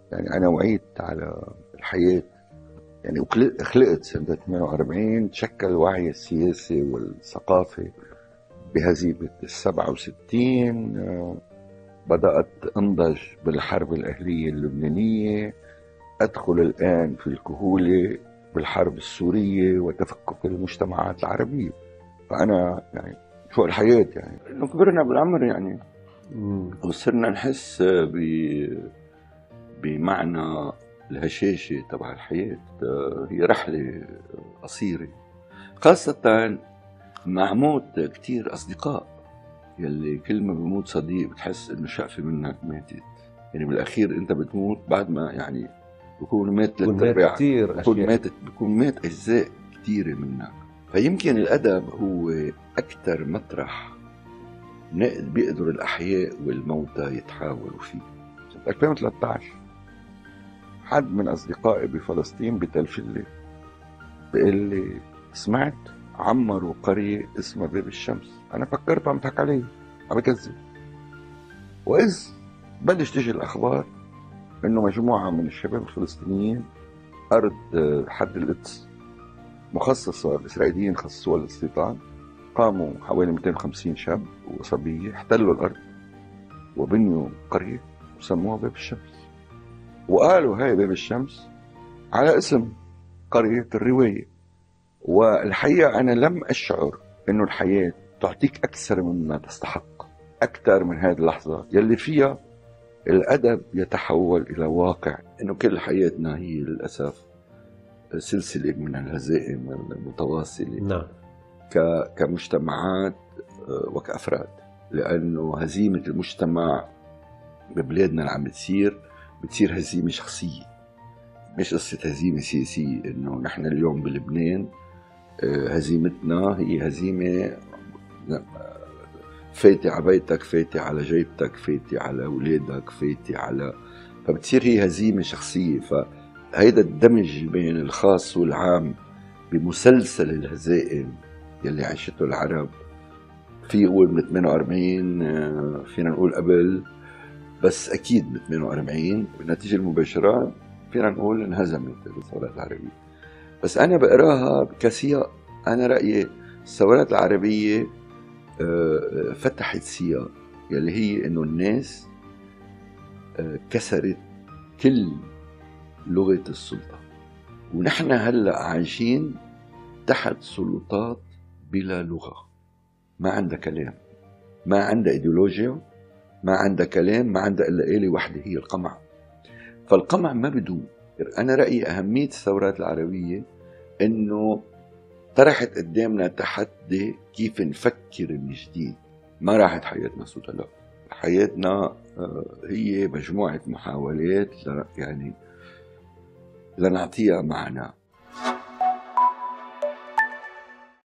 يعني أنا وعيت على الحياة، يعني خلقت سنة 48، تشكل وعي السياسي والثقافي بهزيمة ال67. بدأت أنضج بالحرب الأهلية اللبنانية، أدخل الآن في الكهولة بالحرب السورية وتفكك المجتمعات العربية. فأنا يعني شو الحياة، يعني إنه كبرنا بالعمر يعني، وصرنا نحس بمعنى الهشاشة تبع الحياة. هي رحلة قصيرة، خاصة مع موت كتير أصدقاء، يلي كل ما بموت صديق بتحس إنه شقفة منك ماتت. يعني بالأخير أنت بتموت بعد ما يعني بكون مات بكون مات للتربيع، كتير أشياء. بكون مات أجزاء كتيرة منك. فيمكن الأدب هو أكثر مطرح بيقدروا الأحياء والموتى يتحاوروا فيه. 2013 حد من أصدقائي بفلسطين بتلفلي بيقول لي سمعت عمروا قرية اسمها باب الشمس. أنا فكرت عم تحكي علي، عم بكذب. وإذ بدش تيجي الأخبار إنه مجموعة من الشباب الفلسطينيين أرض حد القدس مخصصة، الإسرائيليين خصصوها للاستيطان، قاموا حوالي 250 شاب وصبية، احتلوا الأرض وبنيوا قرية وسموها باب الشمس، وقالوا هاي باب الشمس على اسم قرية الرواية. والحقيقة أنا لم أشعر إنه الحياة تعطيك أكثر مما تستحق، أكثر من هذه اللحظة يلي فيها الأدب يتحول إلى واقع. إنه كل حياتنا هي للأسف سلسلة من الهزائم المتواصلة. نعم. كمجتمعات وكأفراد، لأنه هزيمة المجتمع ببلادنا اللي عم بتصير هزيمة شخصية، مش قصة هزيمة سياسية. إنه نحن اليوم بلبنان هزيمتنا هي هزيمة فايتة على بيتك، فايتة على جيبتك، فايتة على أولادك، فايتة على، فبتصير هي هزيمة شخصية. فهيدا الدمج بين الخاص والعام بمسلسل الهزائم يلي عاشته العرب، في يقول من 48، فينا نقول قبل، بس أكيد من 48 بالنتيجة المباشرة فينا نقول انهزمت الثورات العربية. بس أنا بقراها كسياق. أنا رأيي الثورات العربية فتحت سياق يلي هي إنه الناس كسرت كل لغة السلطة، ونحن هلأ عايشين تحت سلطات بلا لغة، ما عندها كلام، ما عندها إيديولوجيا، ما عندها كلام، ما عندها إلا آلة واحدة هي القمع. فالقمع ما بدوم. أنا رأيي أهمية الثورات العربية إنه طرحت قدامنا تحدي كيف نفكر من جديد. ما راحت حياتنا سودا، لا، حياتنا هي مجموعة محاولات يعني لنعطيها معنى.